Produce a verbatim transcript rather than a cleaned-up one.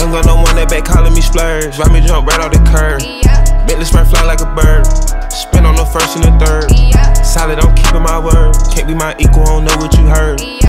Ain't got no one that back calling me splurge. Ride me jump right off the curb. Bentley sprint fly like a bird. Spin on the first and the third. Solid, I'm keeping my word. Can't be my equal, I don't know what you heard.